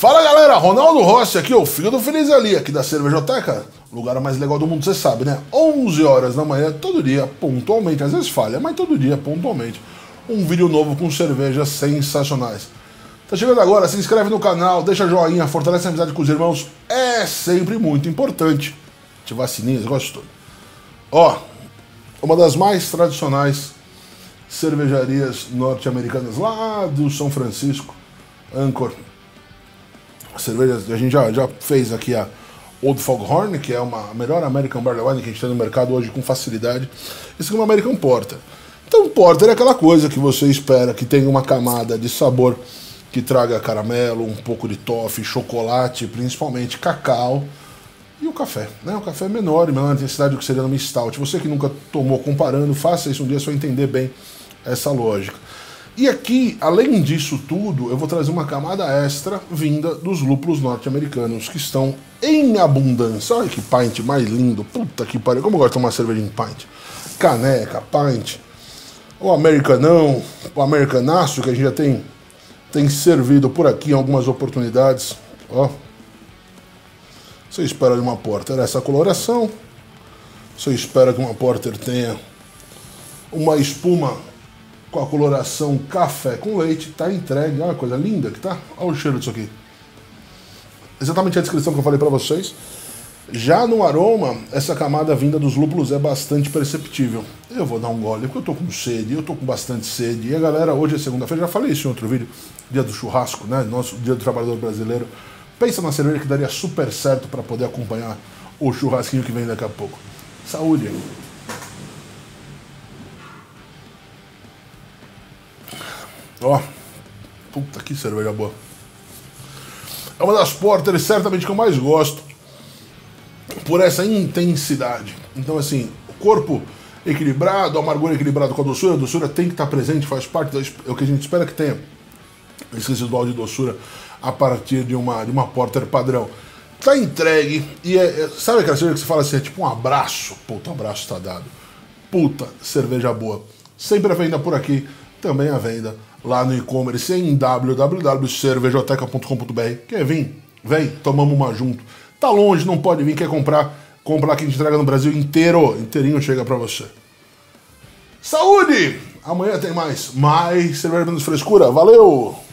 Fala galera, Ronaldo Rossi aqui, o filho do Feliz Ali, aqui da Cervejoteca, lugar mais legal do mundo, você sabe, né? 11 horas da manhã, todo dia, pontualmente, às vezes falha, mas todo dia, pontualmente, um vídeo novo com cervejas sensacionais. Tá chegando agora, se inscreve no canal, deixa joinha, fortalece a amizade com os irmãos, é sempre muito importante. Ativar sininhos, gosto de tudo. Ó, uma das mais tradicionais cervejarias norte-americanas lá do São Francisco, Anchor. Cervejas, a gente já fez aqui a Old Foghorn, que é uma melhor American Barley Wine que a gente tem no mercado hoje com facilidade. Esse aqui é uma American Porter. Então, Porter é aquela coisa que você espera que tenha uma camada de sabor que traga caramelo, um pouco de toffee, chocolate, principalmente cacau e o café. Né? O café é menor e menor intensidade do que seria numa stout. Você que nunca tomou comparando, faça isso um dia, só entender bem essa lógica. E aqui, além disso tudo, eu vou trazer uma camada extra vinda dos lúpulos norte-americanos, que estão em abundância. Olha que pint mais lindo, puta que pariu, como eu gosto de tomar cerveja em pint. Caneca, pint, o americanão, o americanaço, que a gente já tem servido por aqui em algumas oportunidades. Ó, você espera de uma Porter essa coloração, você espera que uma Porter tenha uma espuma com a coloração café com leite, tá entregue, olha que coisa linda que tá, olha o cheiro disso aqui. Exatamente a descrição que eu falei para vocês. Já no aroma, essa camada vinda dos lúpulos é bastante perceptível. Eu vou dar um gole, porque eu tô com sede, eu tô com bastante sede. E a galera, hoje é segunda-feira, já falei isso em outro vídeo, dia do churrasco, né, nosso dia do trabalhador brasileiro. Pensa na cerveja que daria super certo para poder acompanhar o churrasquinho que vem daqui a pouco. Saúde! Ó, puta que cerveja boa. É uma das porters certamente que eu mais gosto por essa intensidade. Então assim, o corpo equilibrado, a amargura equilibrada com a doçura tem que estar presente, faz parte do que a gente espera que tenha esse residual de doçura a partir de uma porter padrão. Tá entregue e sabe aquela cerveja que você fala assim, é tipo um abraço? Puta, um abraço tá dado. Puta, cerveja boa. Sempre à venda por aqui, também à venda lá no e-commerce em www.cervejoteca.com.br. Quer vir? Vem, tomamos uma junto. Tá longe, não pode vir, quer comprar? Compra lá que a gente entrega no Brasil inteiro. Inteirinho chega pra você. Saúde! Amanhã tem mais cerveja menos frescura. Valeu!